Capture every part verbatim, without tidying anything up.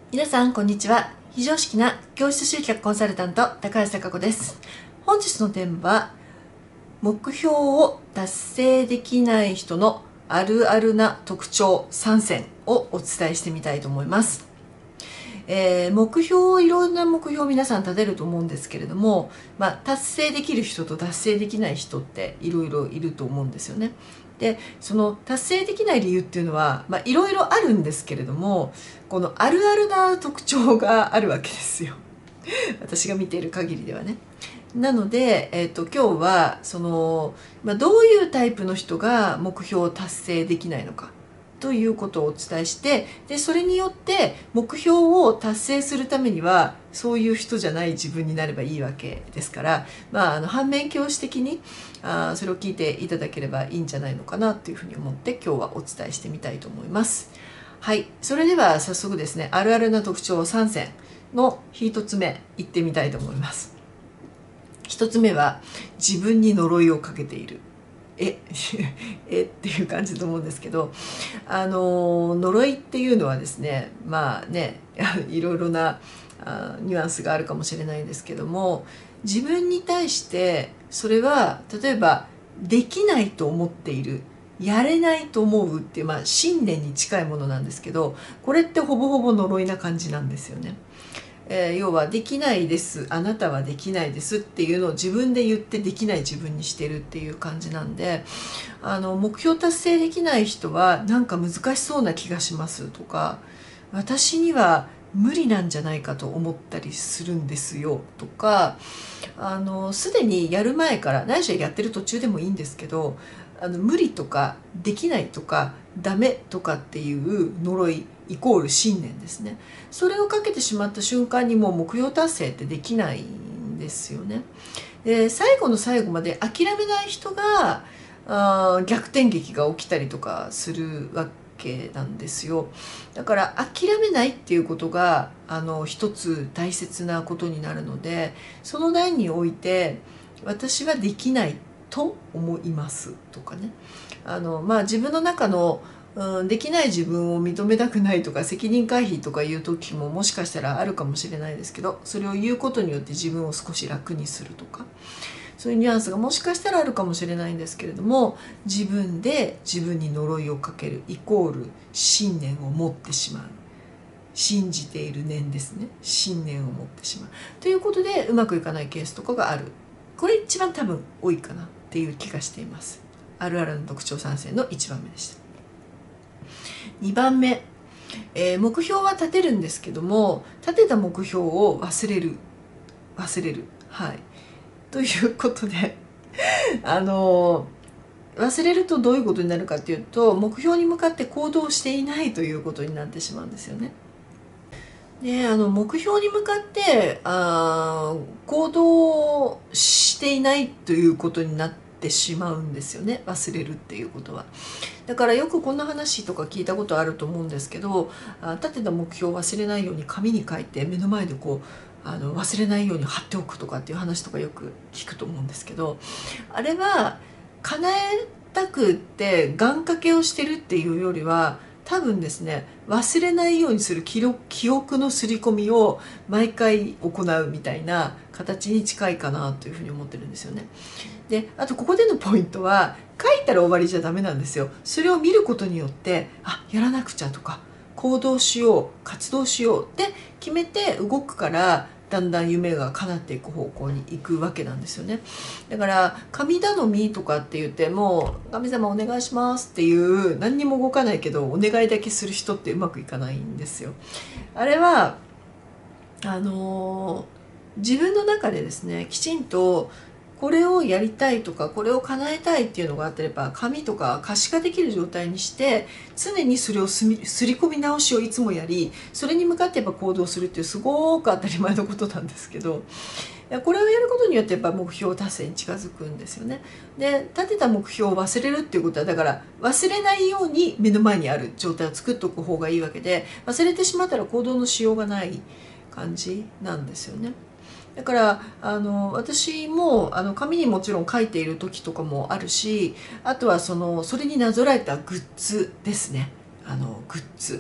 皆さんこんにちは。非常識な教室集客コンサルタント高橋貴子です。本日のテーマは目標を達成できない人のあるあるな特徴さん選をお伝えしてみたいと思います。えー、目標、いろんな目標を皆さん立てると思うんですけれども、まあ、達成できる人と達成できない人っていろいろいると思うんですよね。でその達成できない理由っていうのは、まあ、いろいろあるんですけれども、このあるあるな特徴があるわけですよ。私が見ている限りではね。なので、えー、と今日はその、まあ、どういうタイプの人が目標を達成できないのかということをお伝えして、でそれによって目標を達成するためにはそういう人じゃない自分になればいいわけですから、まあ、あの反面教師的にあそれを聞いていただければいいんじゃないのかなというふうに思って今日はお伝えしてみたいと思います。はい、それでは早速ですね、あるあるな特徴さん選のひとつめいってみたいと思います。ひとつめは自分に呪いをかけている。ええっていう感じだと思うんですけど、あの呪いっていうのはですね、まあねいろいろなあニュアンスがあるかもしれないんですけども、自分に対してそれは例えばできないと思っている、やれないと思うっていう、まあ、信念に近いものなんですけど、これってほぼほぼ呪いな感じなんですよね。えー、要はできないです、あなたはできないですっていうのを自分で言ってできない自分にしてるっていう感じなんで、あの目標達成できない人はなんか難しそうな気がしますとか、私には無理なんじゃないかと思ったりするんですよとか、あのすでにやる前から、ないしはやってる途中でもいいんですけど、あの無理とかできないとかダメとかっていう呪いイコール信念ですね。それをかけてしまった瞬間にもう目標達成ってできないんですよね。で最後の最後まで諦めない人があ逆転劇が起きたりとかするわけなんですよ。だから諦めないっていうことがあの一つ大切なことになるので、その段において私はできないと思いますとかね、あのまあ自分の中のうん、できない自分を認めたくないとか責任回避とかいう時ももしかしたらあるかもしれないですけど、それを言うことによって自分を少し楽にするとか、そういうニュアンスがもしかしたらあるかもしれないんですけれども、自分で自分に呪いをかけるイコール信念を持ってしまう、信じている念ですね、信念を持ってしまうということでうまくいかないケースとかがある。これ一番多分多いかなっていう気がしています。あるあるの特徴さん選のいちばんめでした。にばんめ、えー、目標は立てるんですけども、立てた目標を忘れる忘れるはいということであの忘れるとどういうことになるかというと、目標に向かって行動していないということになってしまうんですよね。であの目標に向かってあ行動していないということになってしまうんですよね、忘れるっていうことは。だからよくこんな話とか聞いたことあると思うんですけど、立てた目標を忘れないように紙に書いて目の前でこうあの忘れないように貼っておくとかっていう話とかよく聞くと思うんですけど、あれは叶えたくって願掛けをしてるっていうよりは、多分ですね、忘れないようにする記録記憶の刷り込みを毎回行うみたいな形に近いかなというふうに思ってるんですよね。であとここでのポイントは、書いたら終わりじゃダメなんですよ。それを見ることによって、あ、やらなくちゃとか行動しよう、活動しようって決めて動くから、だんだん夢が叶っていく方向に行くわけなんですよね。だから神頼みとかって言っても、神様お願いしますっていう何にも動かないけどお願いだけする人ってうまくいかないんですよ。あれはあのー、自分の中でですね、きちんとこれをやりたいとかこれを叶えたいっていうのがあってれば、紙とか可視化できる状態にして常にそれをすり込み直しをいつもやり、それに向かってやっぱ行動するっていうすごく当たり前のことなんですけど、これをやることによってやっぱ目標達成に近づくんですよね。で立てた目標を忘れるっていうことは、だから忘れないように目の前にある状態を作っておく方がいいわけで、忘れてしまったら行動のしようがない感じなんですよね。だからあの私もあの紙にもちろん書いている時とかもあるし、あとはそのそれになぞらえたグッズですね、あのグッズ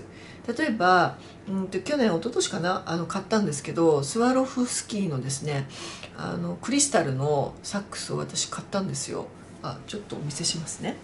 例えばうんと去年一昨年かな、あの買ったんですけど、スワロフスキーのですね、あのクリスタルのサックスを私買ったんですよ。あ、ちょっとお見せしますね。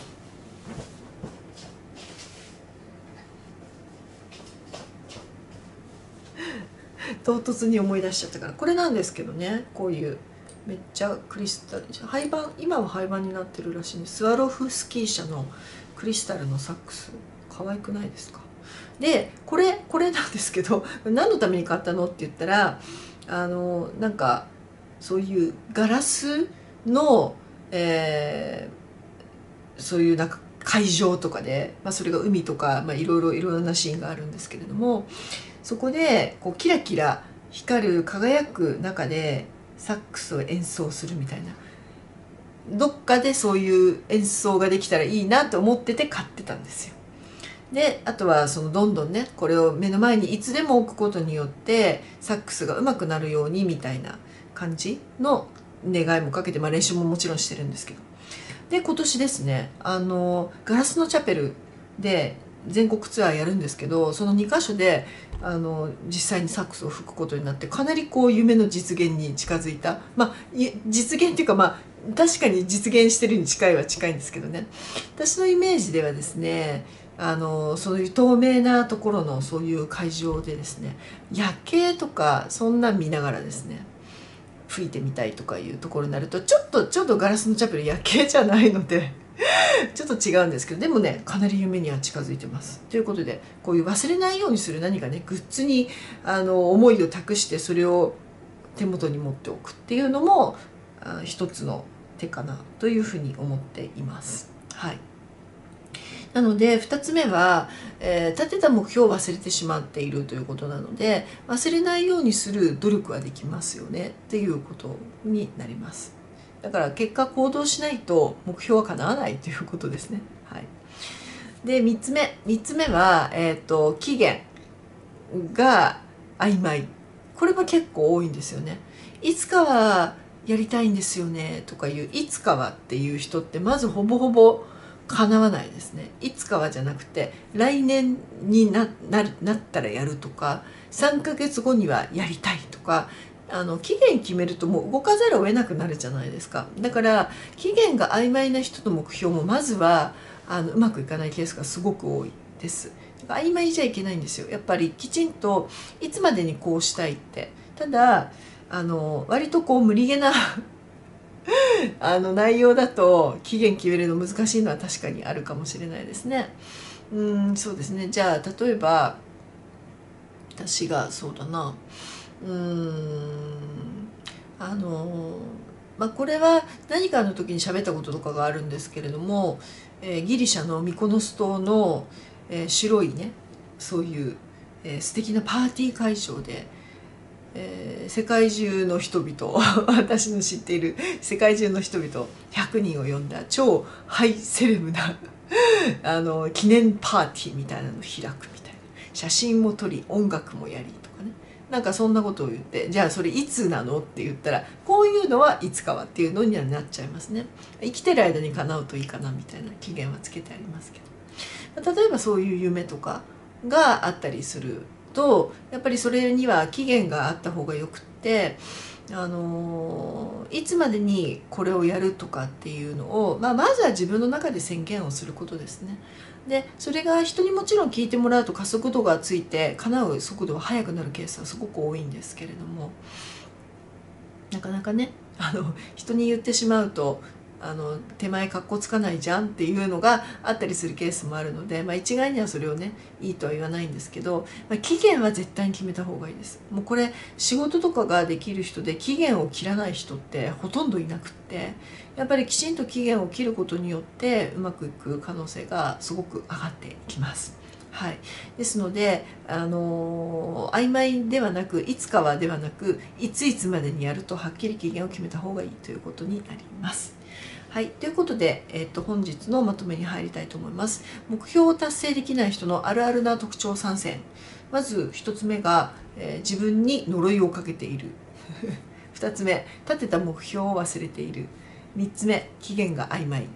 唐突に思い出しちゃったから、これなんですけどね、こういうめっちゃクリスタル、廃盤、今は廃盤になってるらしいんです。スワロフスキー社のクリスタルのサックス、可愛くないですか？でこれこれなんですけど、何のために買ったのって言ったら、あのなんかそういうガラスの、えーそういうなんか会場とかで、まあ、それが海とか、まあ、いろいろいろんなシーンがあるんですけれども、そこでこうキラキラ光る輝く中でサックスを演奏するみたいな、どっかでそういう演奏ができたらいいなと思ってて買ってたんですよ。であとはそのどんどんね、これを目の前にいつでも置くことによってサックスが上手くなるようにみたいな感じの願いもかけて、まあ、練習ももちろんしてるんですけど、で今年ですね、あのガラスのチャペルで全国ツアーやるんですけど、そのにかしょであの実際にサックスを吹くことになって、かなりこう夢の実現に近づいた、まあ実現っていうか、まあ確かに実現してるに近いは近いんですけどね、私のイメージではですね、あのそういう透明なところのそういう会場でですね、夜景とかそんなん見ながらですね吹いてみたいとかいうところになると、ちょっとちょっとガラスのチャペル夜景じゃないのでちょっと違うんですけど、でもねかなり夢には近づいてます。ということで、こういう忘れないようにする何かねグッズにあの思いを託して、それを手元に持っておくっていうのもあ一つの手かなというふうに思っています。はい。なのでふたつめは、えー、立てた目標を忘れてしまっているということなので、忘れないようにする努力はできますよねっていうことになります。だから結果行動しないと目標は叶わないということですね。はい、でみっつめみっつめは、えーと、期限が曖昧。これも結構多いんですよね。いつかはやりたいんですよねとかいういつかはっていう人ってまずほぼほぼ叶わないですね。いつかはじゃなくて来年に な, な, なったらやるとか、さんかげつごにはやりたいとか、あの期限決めるともう動かざるを得なくなるじゃないですか。だから期限が曖昧な人の目標もまずはあのうまくいかないケースがすごく多いです。曖昧じゃいけないんですよ。やっぱりきちんといつまでにこうしたいって。ただあの割とこう無理げなあの内容だと期限決めるの難しいのは確かにあるかもしれないですね。うんそうですね。じゃあ例えば私がそうだなうんあのまあこれは何かの時に喋ったこととかがあるんですけれども、えー、ギリシャのミコノス島の、えー、白いねそういう、えー、素敵なパーティー会場で、えー、世界中の人々私の知っている世界中の人々ひゃくにんを呼んだ超ハイセレブなあの記念パーティーみたいなのを開くみたいな、写真も撮り音楽もやりとかね、なんかそんなことを言って、じゃあそれいつなのって言ったら、こういうのはいつかはっていうのにはなっちゃいますね。生きてる間に叶うといいかなみたいな期限はつけてありますけど、例えばそういう夢とかがあったりすると、やっぱりそれには期限があった方がよくって、あのいつまでにこれをやるとかっていうのを、まあ、まずは自分の中で宣言をすることですね。でそれが人にもちろん聞いてもらうと加速度がついて叶う速度が速くなるケースはすごく多いんですけれども、なかなかねあの人に言ってしまうとあの手前かっこつかないじゃんっていうのがあったりするケースもあるので、まあ、一概にはそれをねいいとは言わないんですけど、まあ、期限は絶対に決めた方がいいです。もうこれ仕事とかができる人で期限を切らない人ってほとんどいなくって、やっぱりきちんと期限を切ることによってうまくいく可能性がすごく上がってきます。はい、ですので、あのー、曖昧ではなくいつかはではなくいついつまでにやるとはっきり期限を決めた方がいいということになります。はい、ということで、えー、と本日のまとめに入りたいと思います。目標を達成できない人のあるあるな特徴さんせん。まずひとつめが、えー、自分に呪いをかけているふたつめ、立てた目標を忘れている。みっつめ、期限が曖昧。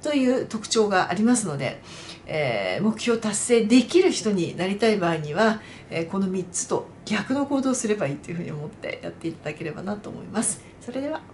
という特徴がありますので、えー、目標達成できる人になりたい場合には、えー、このみっつと逆の行動をすればいいというふうに思ってやっていただければなと思います。それでは。